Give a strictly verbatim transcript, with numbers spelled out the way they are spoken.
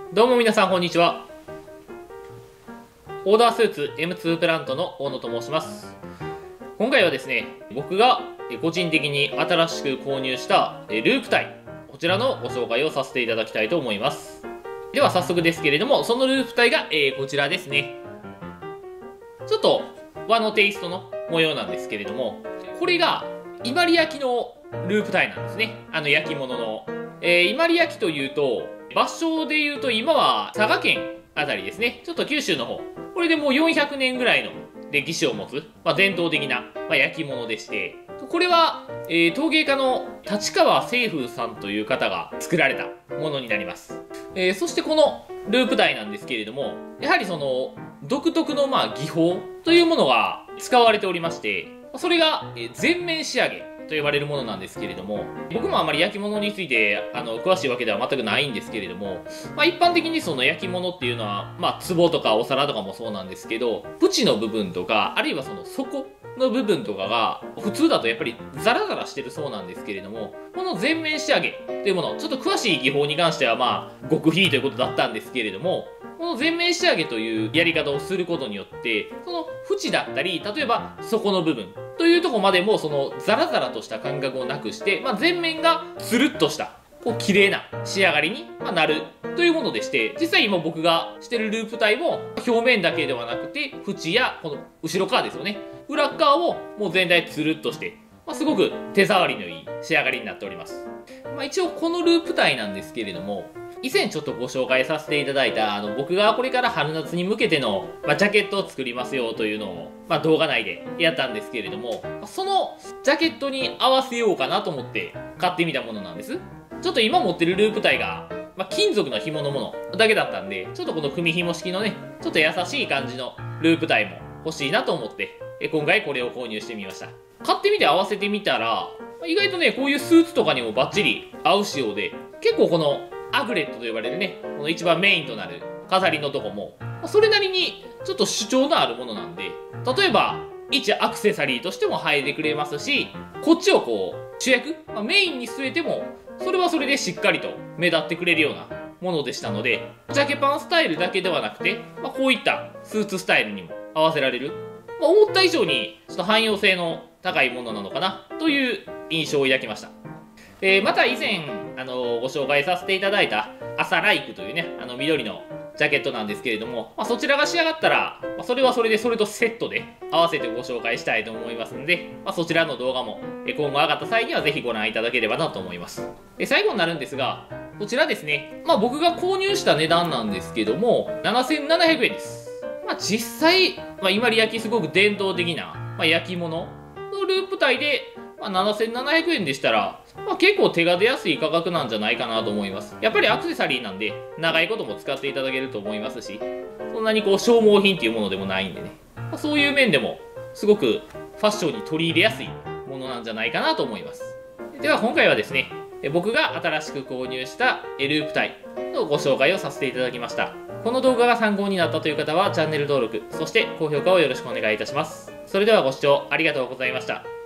どうも皆さんこんにちは。オーダースーツ エムツー プラントの大野と申します。今回はですね、僕が個人的に新しく購入したループタイ、こちらのご紹介をさせていただきたいと思います。では早速ですけれども、そのループタイが、えー、こちらですね。ちょっと和のテイストの模様なんですけれども、これが伊万里焼のループタイなんですね。あの焼き物の。えー、伊万里焼というと、場所で言うと今は佐賀県あたりですね。ちょっと九州の方。これでもうよんひゃくねんぐらいの歴史を持つ、まあ、伝統的な、まあ、焼き物でして、これは、えー、陶芸家の立川清風さんという方が作られたものになります。えー、そしてこのループタイなんですけれども、やはりその独特のまあ技法というものが使われておりまして、それが全面仕上げと呼ばれるものなんですけれども、僕もあまり焼き物についてあの詳しいわけでは全くないんですけれども、まあ、一般的にその焼き物っていうのは、まあ、壺とかお皿とかもそうなんですけど、縁の部分とか、あるいはその底の部分とかが、普通だとやっぱりザラザラしてるそうなんですけれども、この全面仕上げというもの、ちょっと詳しい技法に関してはまあ、極秘ということだったんですけれども、この全面仕上げというやり方をすることによって、その縁だったり、例えば底の部分というところまでもそのザラザラとした感覚をなくして、まあ、全面がつるっとしたこう綺麗な仕上がりになるというものでして、実際今僕がしてるループタイも表面だけではなくて、縁やこの後ろ側ですよね、裏側ももう全体つるっとして、まあ、すごく手触りのいい仕上がりになっております。まあ、一応このループタイなんですけれども、以前ちょっとご紹介させていただいた、あの、僕がこれから春夏に向けての、まあ、ジャケットを作りますよというのを、まあ、動画内でやったんですけれども、そのジャケットに合わせようかなと思って買ってみたものなんです。ちょっと今持ってるループタイが、まあ、金属の紐のものだけだったんで、ちょっとこの組紐式のね、ちょっと優しい感じのループタイも欲しいなと思って、今回これを購入してみました。買ってみて合わせてみたら、意外とね、こういうスーツとかにもバッチリ合う仕様で、結構このアグレットと呼ばれるね、この一番メインとなる飾りのとこも、それなりにちょっと主張のあるものなんで、例えば、一アクセサリーとしても入ってくれますし、こっちをこう、主役、まあ、メインに据えても、それはそれでしっかりと目立ってくれるようなものでしたので、ジャケパンスタイルだけではなくて、まあ、こういったスーツスタイルにも合わせられる、まあ、思った以上にちょっと汎用性の高いものなのかなという印象を抱きました。えー、また以前、あのー、ご紹介させていただいた朝ライクというね、あの緑のジャケットなんですけれども、まあ、そちらが仕上がったら、まあ、それはそれでそれとセットで合わせてご紹介したいと思いますので、まあ、そちらの動画も今後上がった際にはぜひご覧いただければなと思います。で、最後になるんですが、こちらですね、まあ僕が購入した値段なんですけども、ななせんななひゃくえんです。まあ実際、まあ、伊万里焼すごく伝統的な、まあ、焼き物のループタイで、まあ、ななせんななひゃくえんでしたら、まあ、結構手が出やすい価格なんじゃないかなと思います。やっぱりアクセサリーなんで、長いことも使っていただけると思いますし、そんなにこう消耗品っていうものでもないんでね、まあ、そういう面でも、すごくファッションに取り入れやすいものなんじゃないかなと思います。では今回はですね、僕が新しく購入したループタイのご紹介をさせていただきました。この動画が参考になったという方はチャンネル登録、そして高評価をよろしくお願いいたします。それではご視聴ありがとうございました。